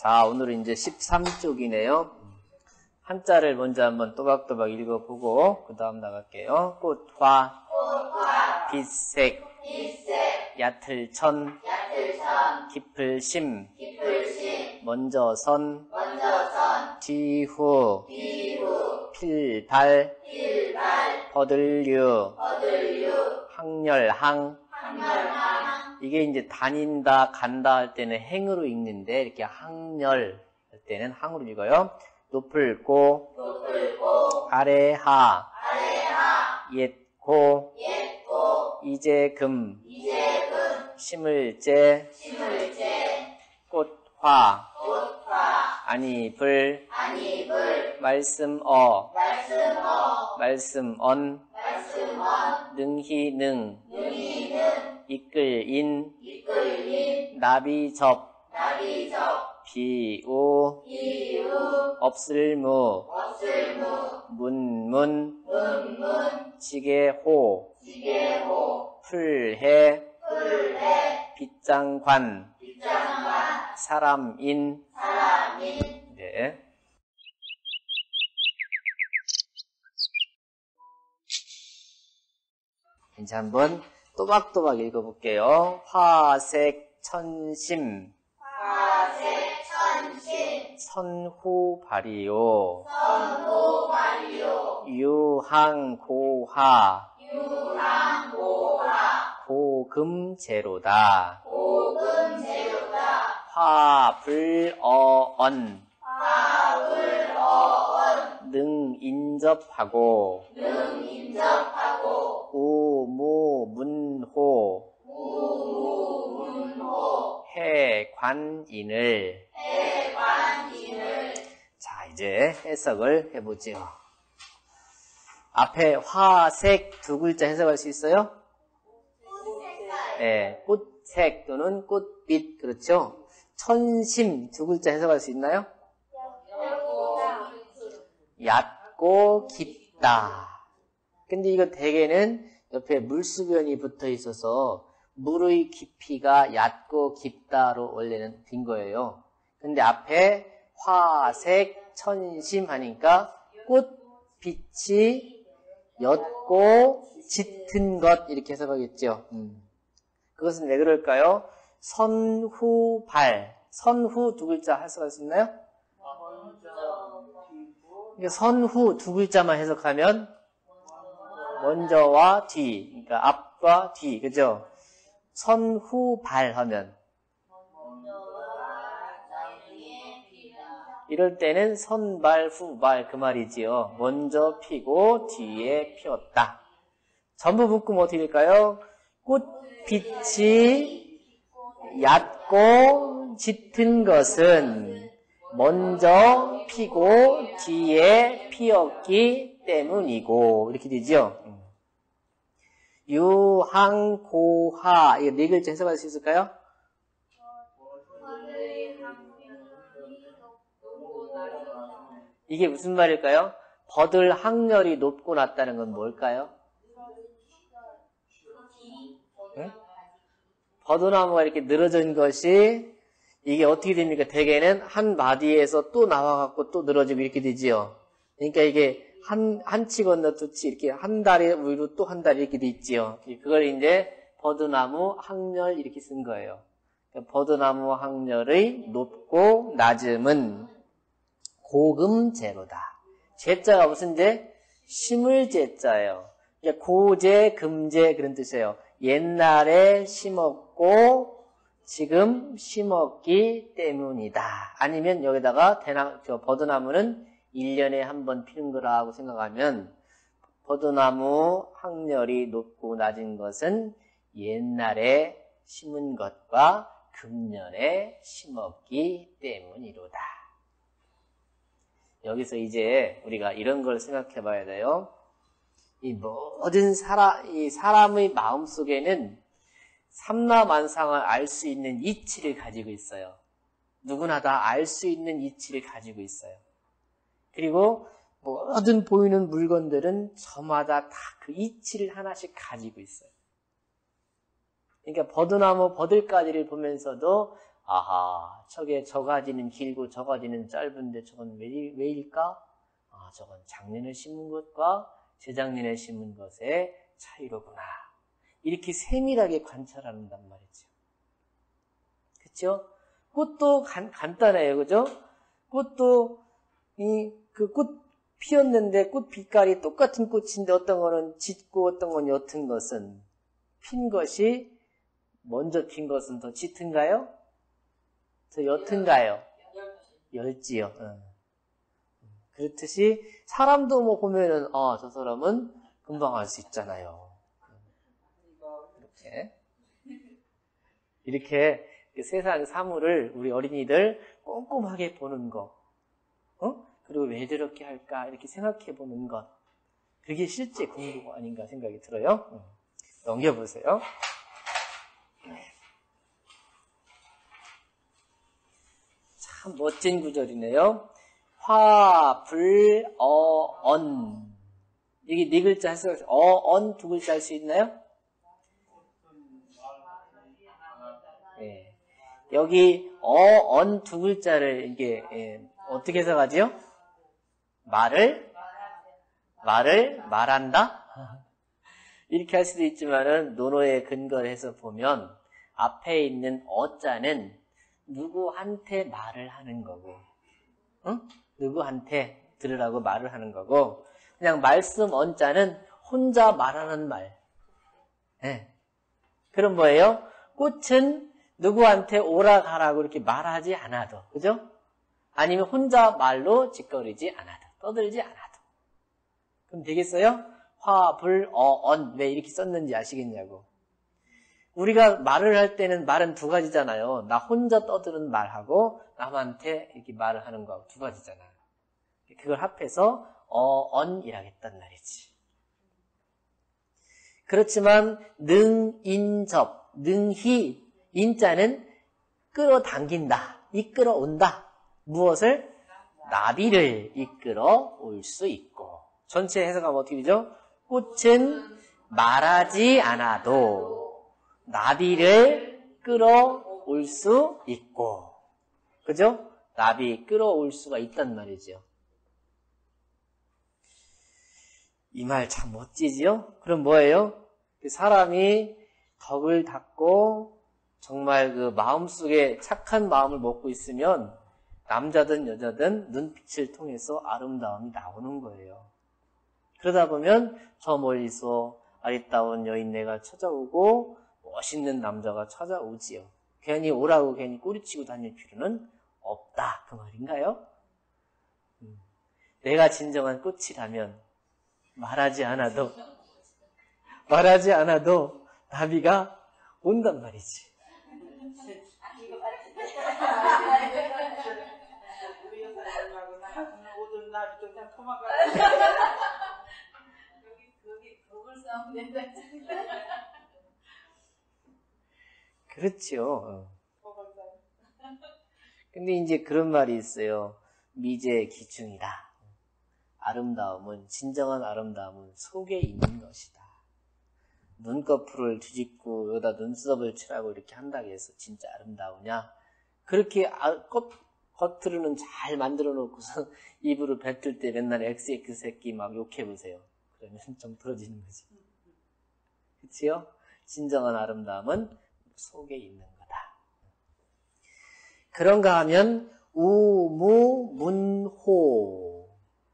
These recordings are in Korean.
자, 오늘은 이제 13쪽이네요. 한자를 먼저 한번 또박또박 읽어보고 그 다음 나갈게요. 꽃화, 빛색, 얕을천, 깊을심, 먼저선, 뒤후, 필발, 버들류, 항렬항. 이게 이제 다닌다, 간다 할 때는 행으로 읽는데, 이렇게 항렬 할 때는 항으로 읽어요. 높을고, 아래하, 옛고, 이제금, 심을제, 꽃화, 안이불, 말씀어, 말씀언, 능희능, 이끌인, 나비접, 비우, 없을무, 문문, 지게호, 풀해, 빗장관, 사람인. 네. 이제 한번 또박또박 읽어볼게요. 화색천심, 선후발이요, 유항고하, 고금제로다, 화불어언, 능인접하고, 우무문호, 해관인을. 자, 이제 해석을 해보죠. 앞에 화색 두 글자 해석할 수 있어요? 네, 꽃색 또는 꽃빛. 그렇죠? 천심 두 글자 해석할 수 있나요? 얕고 깊다. 근데 이거 대개는 옆에 물수변이 붙어 있어서 물의 깊이가 얕고 깊다로 원래는 빈 거예요. 근데 앞에 화색, 천심 하니까 꽃빛이 옅고 짙은 것 이렇게 해석하겠죠. 그것은 왜 그럴까요? 선후발, 선후 두 글자 해석할 수 있나요? 선후 두 글자만 해석하면 먼저와 뒤, 그러니까 앞과 뒤, 그죠? 선후발 하면 이럴 때는 선발, 후발 그 말이지요. 먼저 피고 뒤에 피었다. 전부 묶으면 어떻게 될까요? 꽃빛이 얕고 짙은 것은 먼저 피고 뒤에 피었기 때문이고 이렇게 되죠. 유항고하 이거 네 글자 해석할 수 있을까요? 이게 무슨 말일까요? 버들 항렬이 높고 낮다는 건 뭘까요? 응? 버드나무가 이렇게 늘어진 것이 이게 어떻게 됩니까? 대개는 한 마디에서 또 나와갖고 또 늘어지고 이렇게 되지요. 그러니까 이게 한 치 건너 두 치 이렇게 한 다리 위로 또 한 다리 이렇게 돼 있지요. 그걸 이제 버드나무 항렬 이렇게 쓴 거예요. 그러니까 버드나무 항렬의 높고 낮음은 고금제로다. 제자가 무슨 제? 심을 제자예요. 고제, 금제 그런 뜻이에요. 옛날에 심었고 지금 심었기 때문이다. 아니면 여기다가 버드나무는 1년에 한 번 피는 거라고 생각하면 버드나무 항렬이 높고 낮은 것은 옛날에 심은 것과 금년에 심었기 때문이로다. 여기서 이제 우리가 이런 걸 생각해 봐야 돼요. 이 모든 사람의 마음 속에는 삼라만상을 알 수 있는 이치를 가지고 있어요. 누구나 다 알 수 있는 이치를 가지고 있어요. 그리고 모든 보이는 물건들은 저마다 다 그 이치를 하나씩 가지고 있어요. 그러니까 버드나무 버들가지를 보면서도 아하, 저 가지는 길고 저 가지는 짧은데 저건 왜일까? 아, 저건 작년에 심은 것과 재작년에 심은 것의 차이로구나. 이렇게 세밀하게 관찰한단 말이죠. 그쵸? 꽃도 간단해요. 그죠? 꽃도, 그 꽃 피었는데 꽃 빛깔이 똑같은 꽃인데 어떤 거는 짙고 어떤 건 옅은 것은 핀 것이 먼저 핀 것은 더 짙은가요? 더 옅은가요? 옅지요. 그렇듯이 사람도 뭐 보면은 저 사람은 금방 알 수 있잖아요. 이렇게 세상 사물을 우리 어린이들 꼼꼼하게 보는 거, 그리고 왜 저렇게 할까 이렇게 생각해 보는 것, 그게 실제 공부 아닌가 생각이 들어요. 넘겨보세요. 참 멋진 구절이네요. 화, 불, 언. 여기 네 글자 할 수, 언 두 글자 할 수 있나요? 네. 여기 언 두 글자를 이게 어떻게 해석하지요? 말한다? 이렇게 할 수도 있지만은 논어에 근거를 해서 보면 앞에 있는 어자는 누구한테 말을 하는 거고, 누구한테 들으라고 말을 하는 거고, 그냥 말씀 언자는 혼자 말하는 말. 네. 그럼 뭐예요? 꽃은 누구한테 오라 가라고 이렇게 말하지 않아도, 그죠? 아니면 혼자 말로 짓거리지 않아도, 떠들지 않아도. 그럼 되겠어요? 화, 불, 언. 왜 이렇게 썼는지 아시겠냐고. 우리가 말을 할 때는 말은 두 가지잖아요. 나 혼자 떠드는 말하고 남한테 이렇게 말을 하는 거하고 두 가지잖아요. 그걸 합해서 언이라겠단 말이지. 그렇지만 능인접, 능히 인자는 끌어당긴다, 이끌어온다. 무엇을? 나비를 이끌어올 수 있고. 전체 해석하면 어떻게 되죠? 꽃은 말하지 않아도 나비를 끌어올 수 있고, 그죠? 나비 끌어올 수가 있단 말이죠. 이 말 참 멋지지요? 그럼 뭐예요? 사람이 덕을 닦고 정말 그 마음속에 착한 마음을 먹고 있으면 남자든 여자든 눈빛을 통해서 아름다움이 나오는 거예요. 그러다 보면 저 멀리서 아리따운 여인네가 찾아오고 멋있는 남자가 찾아오지요. 괜히 오라고 괜히 꼬리치고 다닐 필요는 없다, 그 말인가요? 내가 진정한 꽃이라면 말하지 않아도 나비가 온단 말이지. 그렇죠. 근데 이제 그런 말이 있어요. 미제 기충이다. 아름다움은, 진정한 아름다움은 속에 있는 것이다. 눈꺼풀을 뒤집고 여기다 눈썹을 칠하고 이렇게 한다고 해서 진짜 아름다우냐? 그렇게 겉으로는 잘 만들어 놓고서 입으로 뱉을 때 맨날 XX 새끼 막 욕해보세요. 그러면 좀 부러지는 거지. 그치요? 진정한 아름다움은 속에 있는 거다. 그런가 하면 우무문호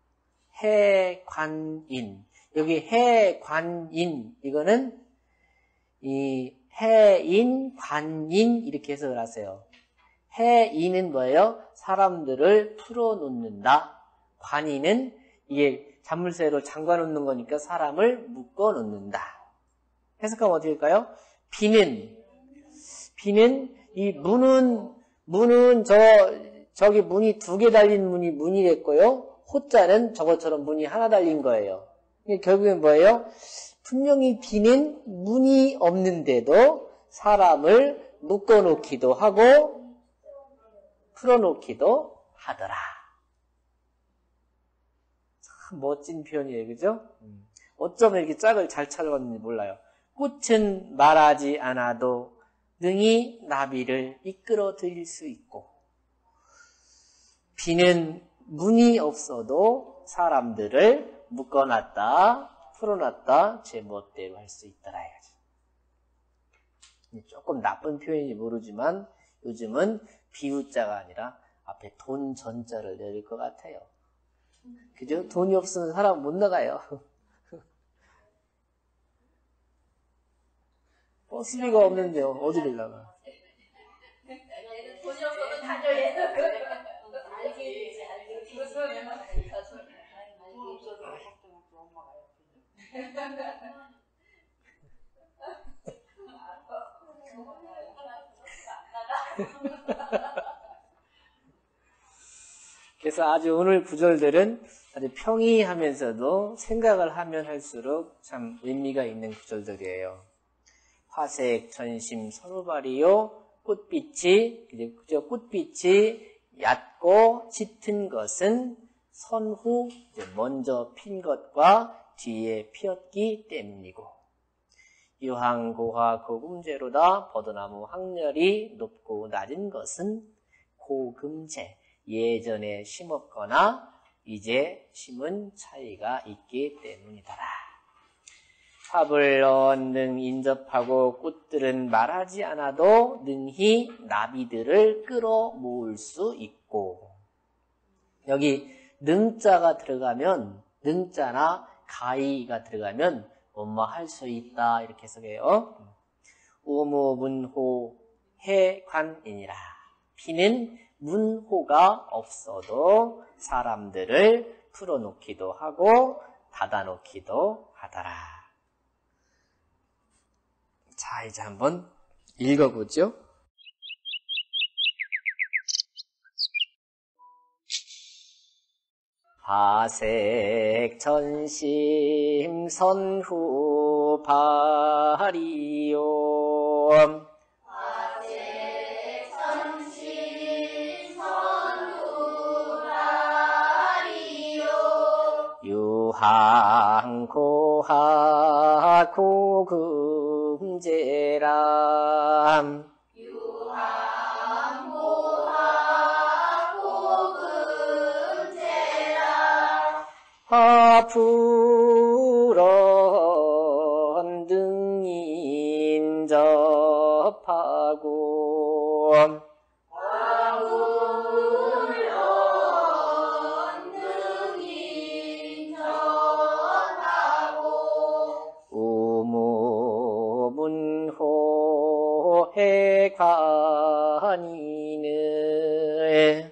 해관인, 여기 해관인, 이거는 이 해인 관인 이렇게 해석을 하세요. 해인은 뭐예요? 사람들을 풀어놓는다. 관인은 이게 자물쇠로 잠가놓는 거니까 사람을 묶어놓는다. 해석하면 어떻게 될까요? 비는 이 문은 저기 문이 두 개 달린 문이 문이랬고요. 호자는 저것처럼 문이 하나 달린 거예요. 결국엔 뭐예요? 분명히 비는 문이 없는데도 사람을 묶어놓기도 하고 풀어놓기도 하더라. 참 멋진 표현이에요. 그죠? 어쩌면 이렇게 짝을 잘 찾아봤는지 몰라요. 꽃은 말하지 않아도 능히 나비를 이끌어 들일 수 있고, 비는 문이 없어도 사람들을 묶어놨다, 풀어놨다, 제 멋대로 할 수 있더라 해야지. 조금 나쁜 표현인지 모르지만 요즘은 비유자가 아니라 앞에 돈 전자를 내릴 것 같아요. 그죠? 돈이 없으면 사람 못 나가요. 버스비가 없는데요. 어디를 나가? 돈이 없어도 다녀야 돼. 알겠지. 돈 없어서 걱정 없어. 엄마가 옆에. 그래서 아주 오늘 구절들은 아주 평이하면서도 생각을 하면 할수록 참 의미가 있는 구절들이에요. 화색 전심 선후발이요. 꽃빛이 얕고 짙은 것은 선후 먼저 핀 것과 뒤에 피었기 때문이고, 유황고화 고금제로다. 버드나무 확렬이 높고 낮은 것은 고금제, 예전에 심었거나 이제 심은 차이가 있기 때문이더라. 합을 언능 인접하고 꽃들은 말하지 않아도 능히 나비들을 끌어모을 수 있고, 여기 능자가 들어가면, 능자나 가이가 들어가면 할 수 있다 이렇게 해석해요. 우무문호 해관이니라. 비는 문호가 없어도 사람들을 풀어놓기도 하고 닫아놓기도 하더라. 자, 이제 한번 읽어보죠. 화색 전심 선후 발이요. 화색 전심 선후 발이요. 유황고하 고금제람. 화풀언 등이 인접하고, 화풀언 등이 인접하고, 우무문호 해관이는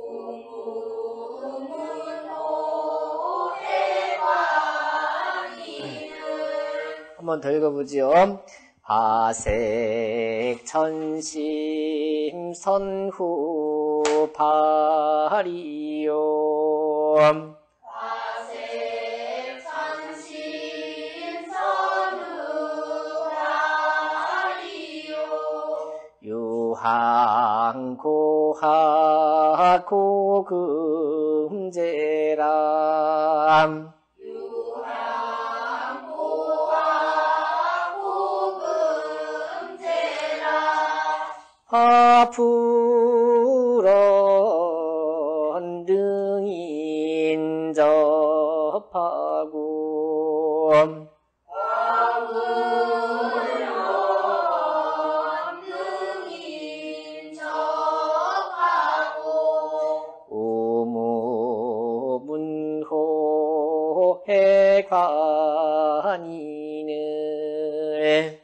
한번 더 읽어보지요. 화색 전심 선후 발이요. 화색 전심 선후 발이요. 유황고하 고금제람. 화풀언 등이 인접하고, 화풀언 등이 인접하고, 우무문호 해관이는